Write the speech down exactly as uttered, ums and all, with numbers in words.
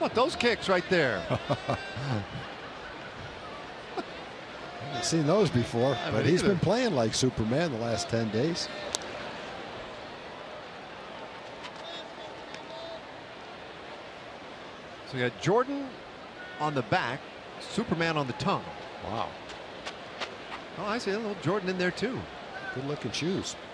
about those kicks right there? I've seen those before, I but mean, he's either. been playing like Superman the last ten days. So we got Jordan on the back, Superman on the tongue. Wow. Oh, I see a little Jordan in there too. Good looking shoes.